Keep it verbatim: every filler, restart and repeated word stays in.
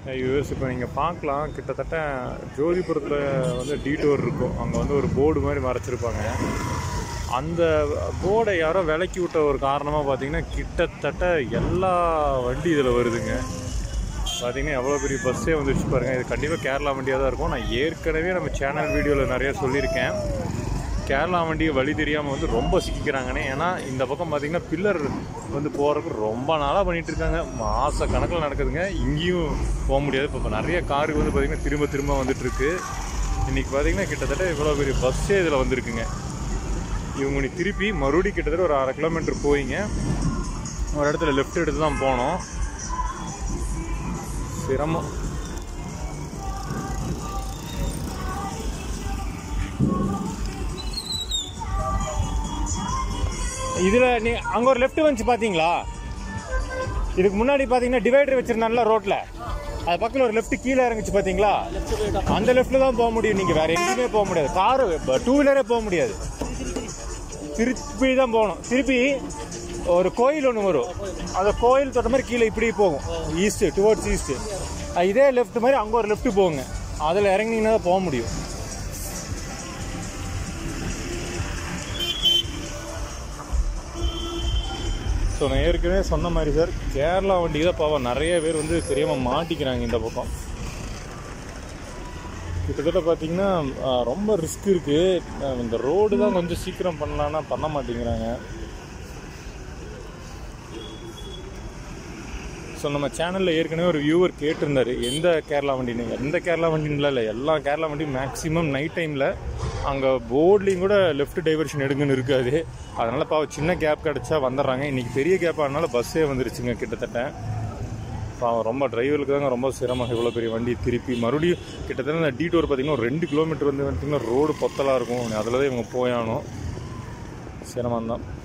US இப்போ நீங்கள் பார்க்கலாம், கிட்டத்தட்ட ஜோதிபுரத்தில் வந்து டீடோர் இருக்கும். அங்கே வந்து ஒரு போர்டு மாதிரி மறைச்சிருப்பாங்க. அந்த போர்டை யாரோ விலக்கி விட்ட ஒரு காரணமாக பார்த்தீங்கன்னா கிட்டத்தட்ட எல்லா வண்டி இதில் வருதுங்க. பார்த்தீங்கன்னா எவ்வளோ பெரிய பஸ்ஸே வந்துருச்சு பாருங்கள். இது கண்டிப்பாக கேரளா வண்டியாக தான் இருக்கும். நான் ஏற்கனவே நம்ம சேனல் வீடியோவில் நிறையா சொல்லியிருக்கேன். கேரளா வண்டியை வழி தெரியாமல் வந்து ரொம்ப சிக்கிக்கிறாங்கன்னு. ஏன்னா இந்த பக்கம் பார்த்திங்கன்னா பில்லர் வந்து போகிறதுக்கு ரொம்ப நாளாக பண்ணிகிட்டு இருக்காங்க. மாத கணக்கில் நடக்குதுங்க. இங்கேயும் போக முடியாது. இப்போ நிறைய காருக்கு வந்து பார்த்திங்கன்னா திரும்ப திரும்ப வந்துட்டுருக்கு. இன்றைக்கி பார்த்திங்கன்னா கிட்டத்தட்ட இவ்வளோ பெரிய பஸ்ஸே இதில் வந்துருக்குங்க. இவங்க நீ திருப்பி மறுபடியும் கிட்டத்தட்ட ஒரு அரை கிலோமீட்டர் போயிங்க ஒரு இடத்துல லெஃப்ட் எடுத்து தான் போனோம். சிரமம். இதில் நீ அங்கே ஒரு லெஃப்ட் வந்துச்சு பார்த்தீங்களா? இதுக்கு முன்னாடி பார்த்தீங்கன்னா டிவைடர் வச்சுருந்தாங்களா ரோட்டில், அது பக்கத்தில் ஒரு லெஃப்ட் கீழே இறங்குச்சு பார்த்தீங்களா? அந்த லெஃப்ட்டில் தான் போக முடியும். நீங்கள் வேறு எங்கேயுமே போக முடியாது. காரு டூ வீலரே போக முடியாது. திருப்பி தான் போகணும். திருப்பி ஒரு கோயில் ஒன்று வரும். அந்த கோயில் தொட்ட மாதிரி கீழே இப்படி போகும், ஈஸ்ட்டு டுவோர்ட்ஸ் ஈஸ்ட்டு. இதே லெஃப்ட் மாதிரி அங்கே ஒரு லெஃப்ட்டு போகுங்க. அதில் இறங்கினீங்கன்னா தான் போக முடியும். ஸோ நான் ஏற்கனவே சொன்ன மாதிரி சார், கேரளா வண்டி தான் பாவம் நிறைய பேர் வந்து தெரியாமல் மாட்டிக்கிறாங்க. இந்த பக்கம் கிட்டத்தட்ட பார்த்தீங்கன்னா ரொம்ப ரிஸ்க் இருக்குது. இந்த ரோடு தான் கொஞ்சம் சீக்கிரம் பண்ணலான்னா பண்ண மாட்டேங்கிறாங்க. ஸோ நம்ம சேனலில் ஏற்கனவே ஒரு வியூவர் கேட்டிருந்தார், எந்த கேரளா வண்டின்னு. எந்த கேரளா வண்டின்னு இல்லை, எல்லா கேரளா வண்டியும் மேக்ஸிமம் நைட் டைமில் அங்கே போர்ட்லேயும் கூட லெஃப்ட் டைவர்ஷன் எடுங்கன்னு இருக்காது. அதனால் பாவம் சின்ன கேப் கிடச்சா வந்துடுறாங்க. இன்றைக்கி பெரிய கேப் ஆனால பஸ்ஸே வந்துருச்சுங்க. கிட்டத்தட்ட பாவம் ரொம்ப டிரைவருக்கு தாங்க ரொம்ப சிரமம். இவ்வளோ பெரிய வண்டி திருப்பி மறுபடியும் கிட்டத்தட்ட இந்த டீடோர் பார்த்திங்கன்னா ஒரு ரெண்டு கிலோமீட்டர் வந்து பார்த்திங்கன்னா ரோடு பொத்தலாக இருக்கும். அதில் தான் இவங்க போயானோம். சிரமம் தான்.